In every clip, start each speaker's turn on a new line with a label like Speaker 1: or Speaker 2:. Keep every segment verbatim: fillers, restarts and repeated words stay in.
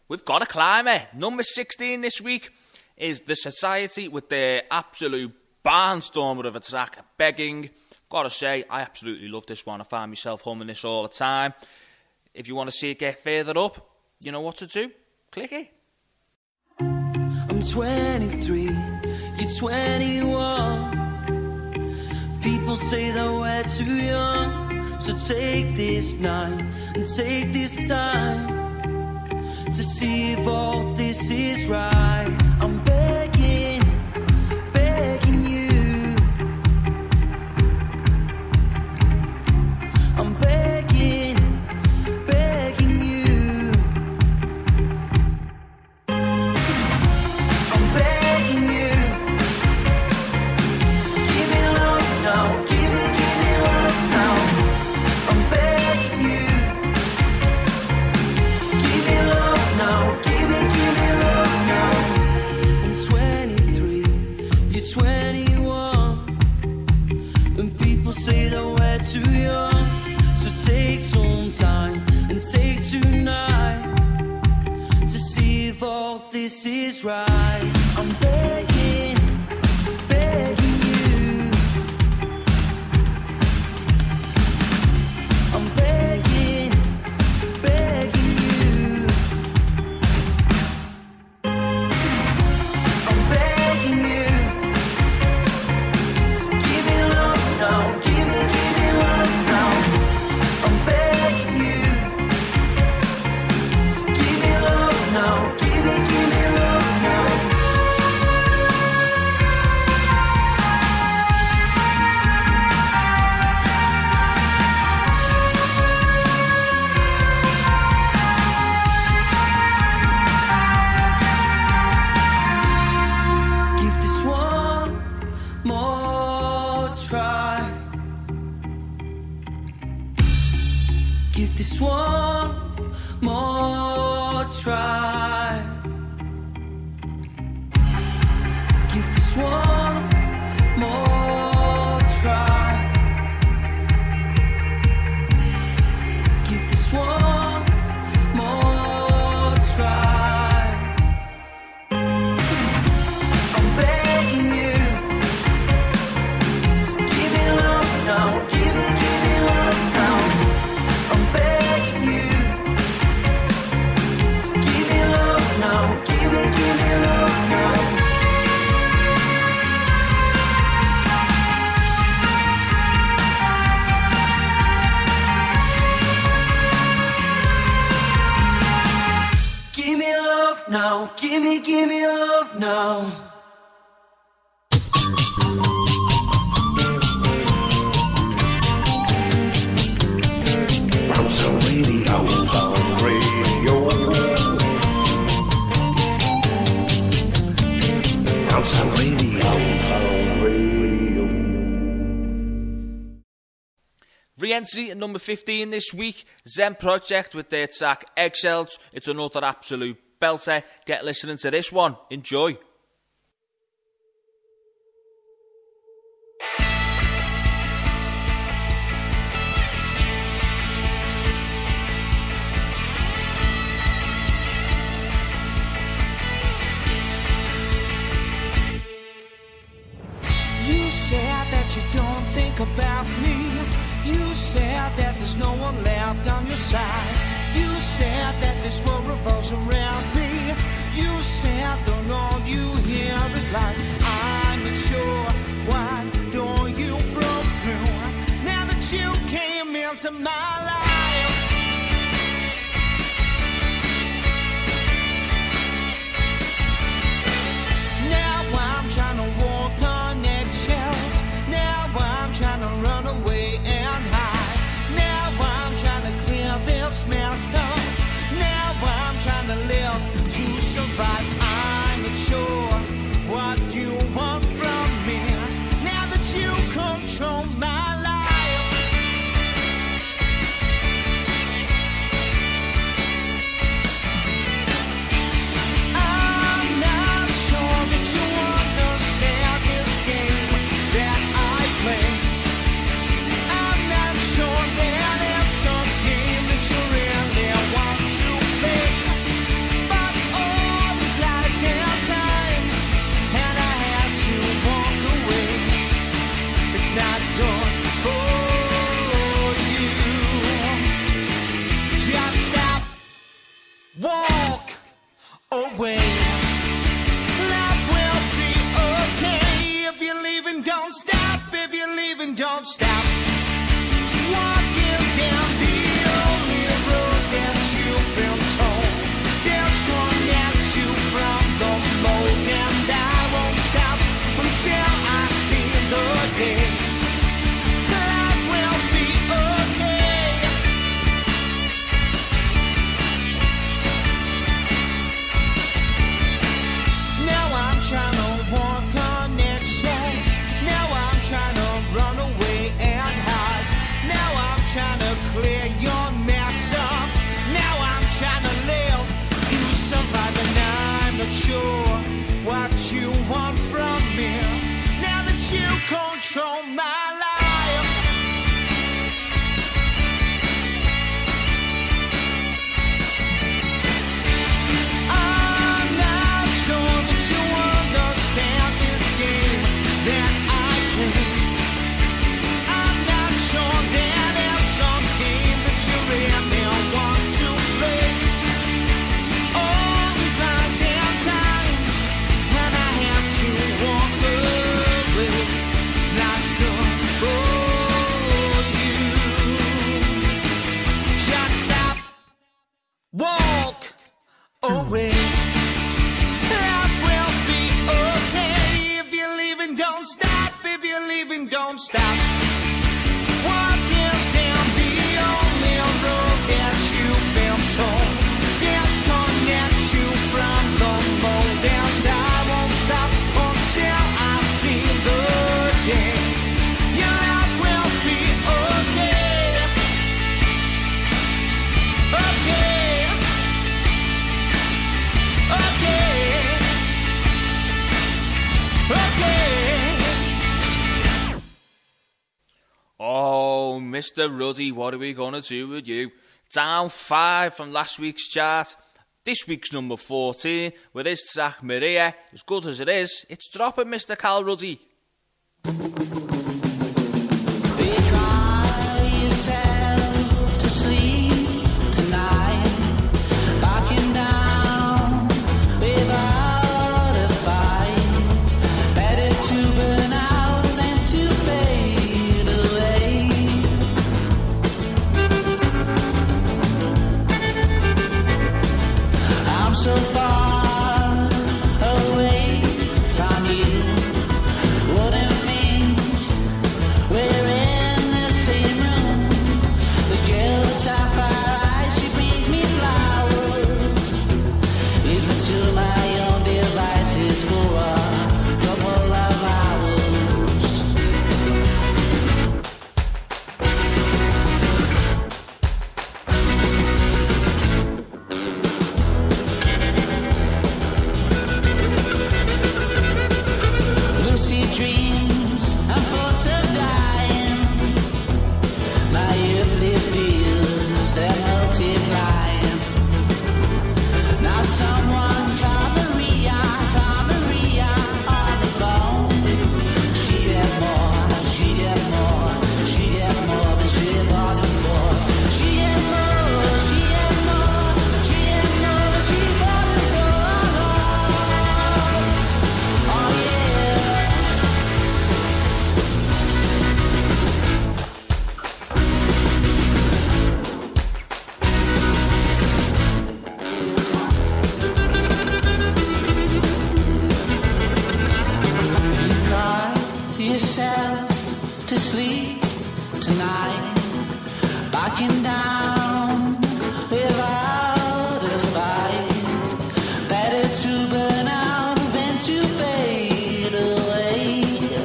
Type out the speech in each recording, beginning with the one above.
Speaker 1: we've got a climber. Number sixteen this week is The Society with their absolute barnstormer of a track, Begging. Gotta say, I absolutely love this one. I find myself humming this all the time. If you want to see it get further up, you know what to do. Click it.
Speaker 2: I'm twenty-three, you're twenty-one. People say that we're too young, so take this night and take this time to see if all this is right. I'm begging, begging you. I'm begging, begging you. I'm begging you. Give me love now. Give me, give me love now. I'm begging you. Give me love now. Give me, give me love now. I'm twenty-three. You're twenty-one. And people say that we're too young, so take some time and take tonight to see if all this is right. I'm begging, begging you. I'm begging, begging you. I'm begging you. Give me love now. Give me, give me love now. I'm begging you. Give me love now. Give me, give me love now. Give this one more try. Give this one more try. Give this one more try. Give this one more try. I'm begging you. Give me love now. Give me, give me love now. I'm begging you. Give me love now. Give me, give me love now. Give me love now. Give me, give me love now.
Speaker 3: Bounce on radio, bounce on radio. Bounce on radio, bounce on radio.
Speaker 1: Re-entry at number fifteen this week, Zen Project with their track Eggshells. It's another absolute belter. Get listening to this one. Enjoy.
Speaker 4: You said that you don't think about me. You said that there's no one left on your side. You said that this world revolves around me. You said that all you hear is lies. I'm not sure why don't you broke through. Now that you came into my life, now I'm trying to walk on eggshells. Now I'm trying to run away and hide. Now I'm trying to clear this mess up. Now I'm trying to live to survive. I'm not sure what you want from me. Now that you control my life, clear your mess up. Now I'm trying to live to survive, and I'm not sure what you want from me. Now that you control my life. Walk away. Life will be okay. If you're leaving, don't stop. If you're leaving, don't stop. Walking down the only road that you've been told. Disconnect you from the mold, and I won't stop until I see the day. Your life will be okay. Okay.
Speaker 1: Oh, Mister Ruddy, what are we going to do with you? Down five from last week's chart. This week's number fourteen, with his track Maria. As good as it is, it's dropping, Mister Cal Ruddy.
Speaker 2: Cry yourself to sleep tonight, backing down without a fight. Better to burn out than to fade away. I'm so far away from you, wouldn't think we're in the same room. The girl with sapphire eyes, she brings me flowers, leaves me to my own devices for a couple of hours. Lucid dreams and thoughts of dying, my earthly fears, they're multiplying. Now someone call Maria, call Maria on the phone. She had more, she had more, she had more than she bargained for. She had more, she had more, she had more than she bargained for. Oh yeah. You cry yourself to sleep tonight, backing down without a fight. Better to burn out than to fade away.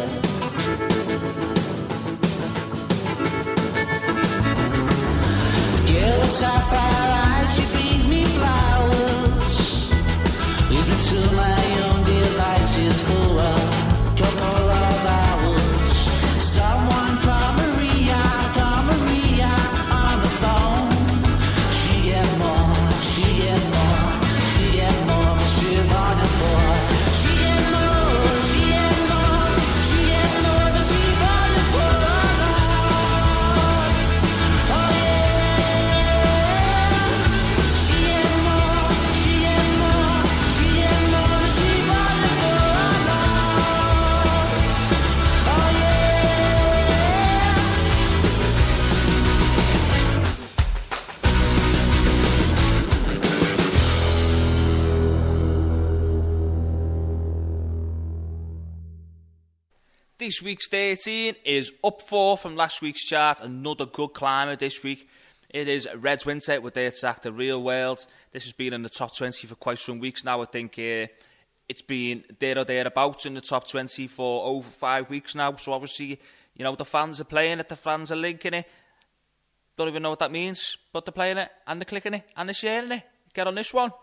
Speaker 2: Girl with sapphire eyes, she brings me flowers, leaves me to my own devices for a couple of hours. Someone call Maria, call Maria on the phone. She had more, she had more, she had more than she bargained for. She had more, she had more, she had more than she bargained for. Oh yeah. She had more, she had more, she had more than she bargained for. Oh yeah.
Speaker 1: This week's thirteen is up four from last week's chart. Another good climber this week. It is Reds Winter with their track The Real World. This has been in the top twenty for quite some weeks now. I think uh, it's been there or thereabouts in the top twenty for over five weeks now. So obviously, you know, the fans are playing it, the fans are linking it. Don't even know what that means, but they're playing it, and they're clicking it, and they're sharing it. Get on this one.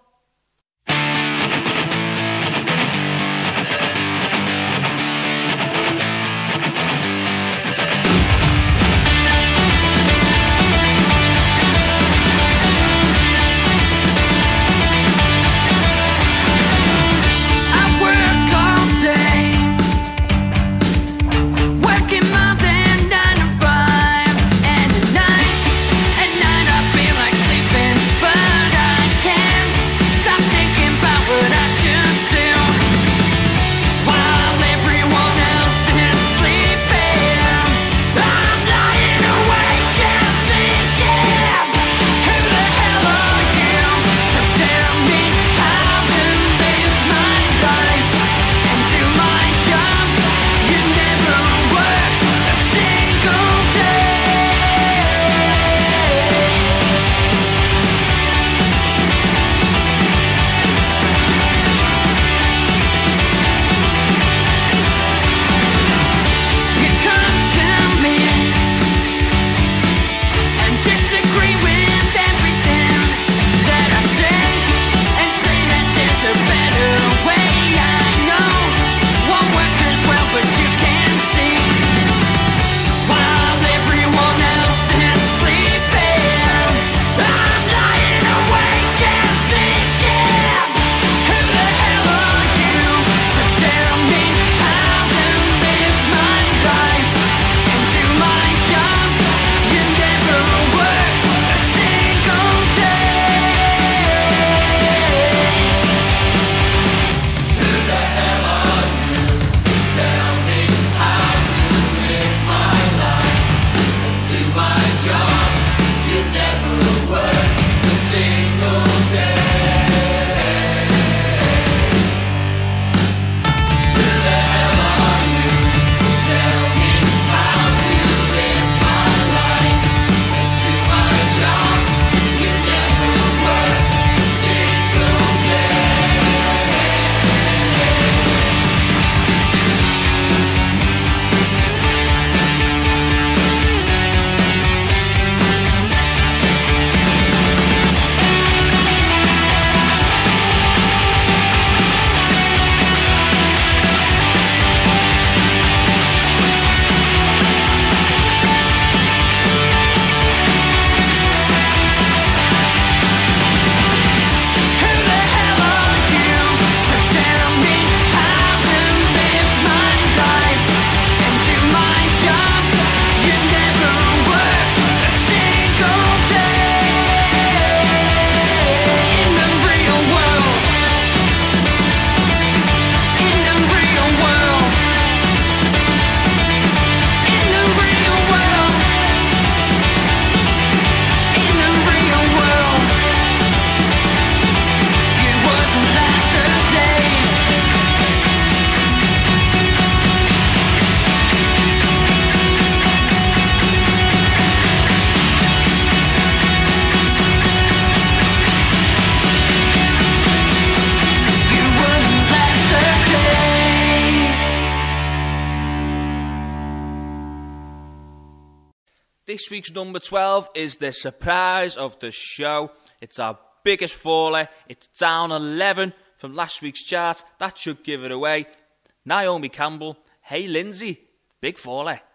Speaker 1: This week's number twelve is the surprise of the show. It's our biggest faller. It's down eleven from last week's chart. That should give it away. Naomi Campbell, Hey Lindsay, big faller.